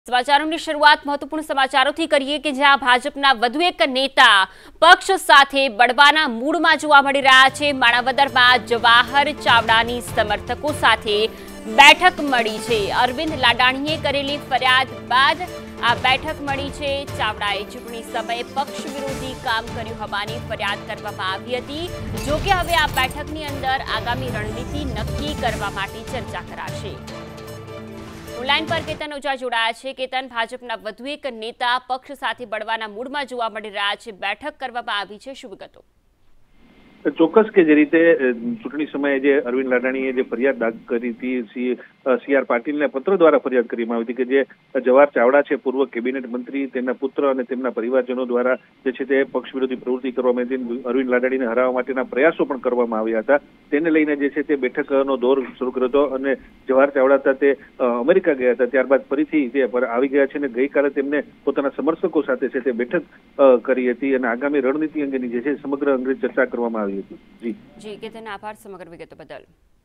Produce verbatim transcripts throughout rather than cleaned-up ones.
समाचारों की शुरुआत महत्वपूर्ण समाचारों थी करिए कि જ્યાં ભાજપના વધુ એક નેતા પક્ષ સાથે બળવાના મૂડમાં જોવા મળી રહ્યા છે। માણાવદરમાં જવાહર ચાવડાની સમર્થકો સાથે બેઠક મળી છે। અરવિંદ લાડાણીએ કરેલી ફરિયાદ બાદ આ બેઠક મળી છે। ચાવડાએ ચૂંટણી સમયે પક્ષ વિરોધી કામ કર્યું હોવાની ફરિયાદ કરવામાં આવી હતી। જો કે હવે આ બેઠકની અંદર આગામી રણનીતિ નક્કી કરવા માટે ચર્ચા કરાશે। ઓનલાઈન પર કેતન ઓઝા જોડાયા છે। કેતન, ભાજપના વધુ એક નેતા પક્ષ સાથે બળવાના મૂડમાં જોવા મળી રહ્યા છે। બેઠક કરવામાં આવી છે, શું વિગતો? ચોક્કસ કે જે રીતે ચૂંટણી સમયે જે અરવિંદ લાડાણીએ જે ફરિયાદ દાખલ કરી હતી, સી આર પાટીલને પત્ર દ્વારા ફરિયાદ કરવામાં આવી હતી કે જે જવાહર ચાવડા છે, પૂર્વ કેબિનેટ મંત્રી, તેમના પુત્ર અને તેમના પરિવારજનો દ્વારા જે છે તે પક્ષ વિરોધી પ્રવૃત્તિ કરવામાં આવી, અરવિંદ લાડાણીને હરાવવા માટેના પ્રયાસો પણ કરવામાં આવ્યા હતા। તેને લઈને જે છે તે બેઠકનો દોર શરૂ કર્યો હતો અને જવાહર ચાવડા સાથે અમેરિકા ગયા હતા, ત્યારબાદ ફરીથી તે આવી ગયા છે અને ગઈકાલે તેમને પોતાના સમર્થકો સાથે છે તે બેઠક કરી હતી અને આગામી રણનીતિ અંગેની જે છે સમગ્ર અંગે ચર્ચા કરવામાં આવી। जी जी केतन, आभार समग्र विगत बदल।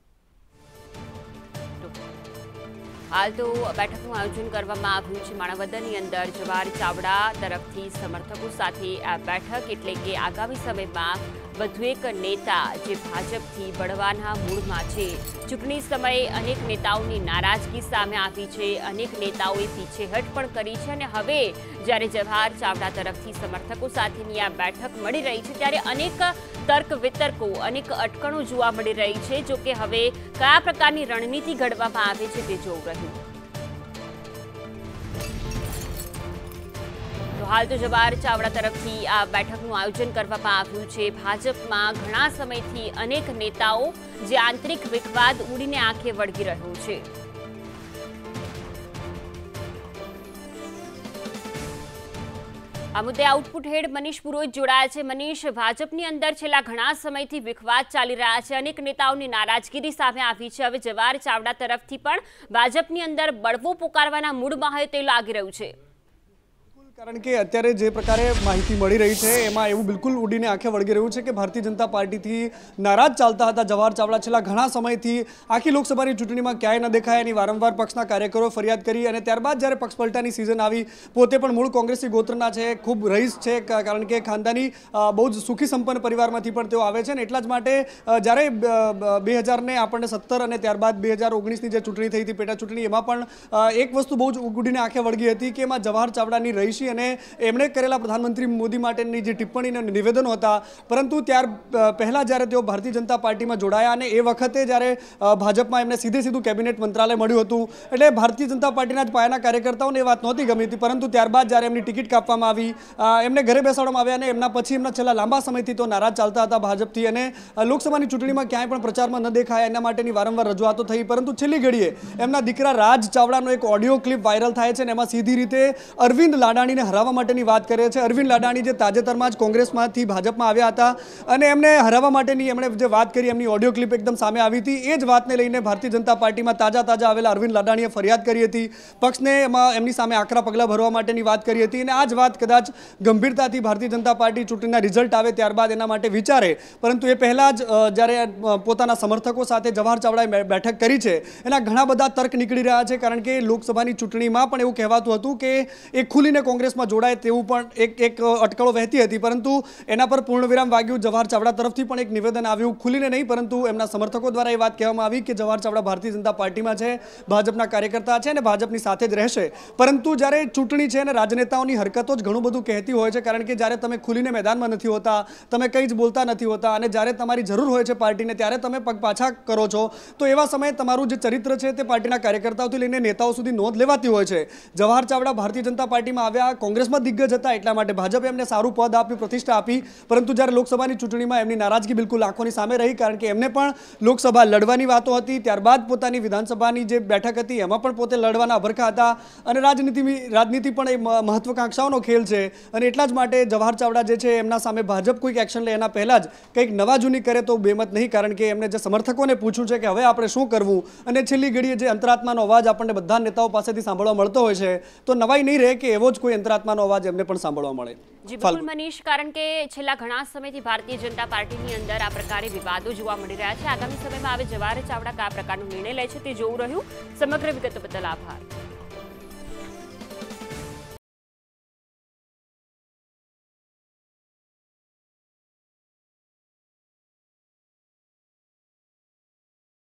हाल तो बैठकનું આયોજન કરવામાં આવ્યું છે। માણાવદરની અંદર જવાહર ચાવડા તરફથી સમર્થકો સાથે આ બેઠક એટલે કે આગામી સમયમાં વધુ એક નેતા જે ભાજપથી બળવાના મૂડમાં છે। ચૂંટણી સમયે અનેક નેતાઓની નારાજગી સામે આવી છે, અનેક નેતાઓએ પીછેહટ પણ કરી છે અને હવે જ્યારે જવાહર ચાવડા તરફથી સમર્થકો સાથેની આ બેઠક મળી રહી છે ત્યારે અનેક તર્ક વિતર્કો, અનેક અટકણો જોવા મળી રહી છે। જો કે હવે કયા પ્રકારની રણનીતિ ઘડવામાં આવે છે તે જોવું રહ્યું। હાલ તો જવાહર ચાવડા તરફથી આ બેઠકનું આયોજન કરવામાં આવ્યું છે। ભાજપમાં ઘણા સમયથી અનેક નેતાઓ જે આંતરિક વિખવાદ ઉડીને આંખે વળગી રહ્યો છે। આ મુદ્દે આઉટપુટ હેડ મનીષ પુરોહિત જોડાયા છે। મનીષ, ભાજપની અંદર છેલ્લા ઘણા સમયથી વિખવાદ ચાલી રહ્યા છે, અનેક નેતાઓની નારાજગીરી સામે આવી છે। હવે જવાહર ચાવડા તરફથી પણ ભાજપની અંદર બળવો પુકારવાના મૂડમાં હોય તે લાગી રહ્યું છે। કારણ કે અત્યારે જે પ્રકારે માહિતી મળી રહી છે એમાં એવું બિલકુલ ઉડીને આંખે વળગી રહ્યું છે કે ભારતીય જનતા પાર્ટીથી નારાજ ચાલતા હતા જવાહર ચાવડા છેલ્લા ઘણા સમયથી આખી લોકસભાની ચૂંટણીમાં ક્યાંય ન દેખાયા, એની વારંવાર પક્ષના કાર્યકરો ફરિયાદ કરી અને ત્યારબાદ જ્યારે પક્ષ પલટાની સિઝન આવી, પોતે પણ મૂળ કોંગ્રેસી ગોત્રના છે, ખૂબ રહીશ છે, કારણ કે ખાનદાની બહુ જ સુખી સંપન્ન પરિવારમાંથી પણ તેઓ આવે છે અને એટલા જ માટે જ્યારે બે હજારને આપણને સત્તર અને ત્યારબાદ બે હજાર ઓગણીસની જે ચૂંટણી થઈ હતી પેટા ચૂંટણી, એમાં પણ એક વસ્તુ બહુ જ ઉડીને આંખે વળગી હતી કે એમાં જવાહર ચાવડાની રહીશી અને એમણે કરેલા પ્રધાનમંત્રી મોદી માટેની જે ટિપ્પણી અને નિવેદનો હતા, પરંતુ ત્યાર પહેલા જ્યારે તેઓ ભારતીય જનતા પાર્ટીમાં જોડાયા અને એ વખતે જ્યારે ભાજપમાં એમને સીધે સીધું કેબિનેટ મંત્રાલય મળ્યું હતું એટલે ભારતીય જનતા પાર્ટીના જ પાયાના કાર્યકર્તાઓને એ વાત નહોતી ગમી હતી, પરંતુ ત્યારબાદ જ્યારે એમની ટિકિટ કાપવામાં આવી, એમને ઘરે બેસાડવામાં આવ્યા અને એમના પછી એમના છેલ્લા લાંબા સમયથી તો નારાજ ચાલતા હતા ભાજપથી અને લોકસભાની ચૂંટણીમાં ક્યાંય પણ પ્રચારમાં ન દેખાયા, એના માટેની વારંવાર રજૂઆતો થઈ, પરંતુ છેલ્લી ઘડીએ એમના દીકરા રાજ ચાવડાનો એક ઓડિયો ક્લિપ વાયરલ થાય છે અને એમાં સીધી રીતે અરવિંદ લાડાણીને હરાવવા માટેની વાત કરે છે। અરવિંદ લાડાણી જે તાજેતરમાં જ કોંગ્રેસમાંથી ભાજપમાં આવ્યા હતા અને એમને હરાવવા માટેની એમણે જે વાત કરી, એમની ઓડિયો ક્લિપ એકદમ સામે આવી હતી। એ જ વાતને લઈને ભારતીય જનતા પાર્ટીમાં તાજા તાજા આવેલા અરવિંદ લાડાણીએ ફરિયાદ કરી હતી, પક્ષને એમાં એમની સામે આકરા પગલાં ભરવા માટેની વાત કરી હતી અને આ જ વાત કદાચ ગંભીરતાથી ભારતીય જનતા પાર્ટી ચૂંટણીના રિઝલ્ટ આવે ત્યારબાદ એના માટે વિચારે, પરંતુ એ પહેલાં જ જ્યારે પોતાના સમર્થકો સાથે જવાહર ચાવડાએ બેઠક કરી છે એના ઘણા બધા તર્ક નીકળી રહ્યા છે, કારણ કે લોકસભાની ચૂંટણીમાં પણ એવું કહેવાતું હતું કે એ ખુલીને કોંગ્રેસમાં જોડાય તેવું પણ એક એક અટકળો વહેતી હતી, પરંતુ એના પર પૂર્ણવિરામ વાગ્યું। જવાહર ચાવડા તરફથી પણ એક નિવેદન આવ્યું, ખુલીને નહીં પરંતુ એમના સમર્થકો દ્વારા એ વાત કહેવામાં આવી કે જવાહર ચાવડા ભારતીય જનતા પાર્ટીમાં છે, ભાજપના કાર્યકર્તા છે અને ભાજપની સાથે જ રહેશે, પરંતુ જ્યારે ચૂંટણી છે અને રાજનેતાઓની હરકતો જ ઘણું બધું કહેતી હોય છે, કારણ કે જ્યારે તમે ખુલીને મેદાનમાં નથી હોતા, તમે કંઈ જ બોલતા નથી હોતા અને જ્યારે તમારી જરૂર હોય છે પાર્ટીને ત્યારે તમે પગ પાછા કરો છો, તો એવા સમયે તમારું જે ચરિત્ર છે તે પાર્ટીના કાર્યકર્તાઓથી લઈને નેતાઓ સુધી નોંધ લેવાતી હોય છે। જવાહર ચાવડા ભારતીય જનતા પાર્ટીમાં આવ્યા, કોંગ્રેસમાં દિગ્ગજ હતા, એટલા માટે ભાજપે એમને સારું પદ આપ્યું, પ્રતિષ્ઠા આપી, પરંતુ જ્યારે લોકસભાની ચૂંટણીમાં એમની નારાજગી બિલકુલ આંખોની સામે રહી, કારણ કે એમને પણ લોકસભા લડવાની વાતો હતી, ત્યારબાદ પોતાની વિધાનસભાની જે બેઠક હતી એમાં પણ પોતે લડવાના અભરખા હતા અને રાજનીતિ રાજનીતિ પણ એ મહત્વાકાંક્ષાઓનો ખેલ છે અને એટલા જ માટે જવાહર ચાવડા જે છે એમના સામે ભાજપ કોઈક એક્શન લે એના પહેલાં જ કંઈક નવા જૂની કરે તો બેમત નહીં, કારણ કે એમને જે સમર્થકોને પૂછ્યું છે કે હવે આપણે શું કરવું અને છેલ્લી ઘડીએ જે અંતરાત્માનો અવાજ આપણને બધા નેતાઓ પાસેથી સાંભળવા મળતો હોય છે, તો નવાઈ નહીં રહે કે એવો જ કોઈ અંતરાત્માનો અવાજ એમને પણ સાંભળવા મળે। જી બિલકુલ મનીષ, કારણ કે છેલ્લા ઘણા સમયથી ભારતીય જનતા પાર્ટીની અંદર આ પ્રકારે વિવાદો જોવા મળી રહ્યા છે। આગામી સમયમાં હવે જવાહર ચાવડા કયા પ્રકારનો નિર્ણય લે છે તે જોવું રહ્યું। સમગ્ર વિગત બદલ આભાર।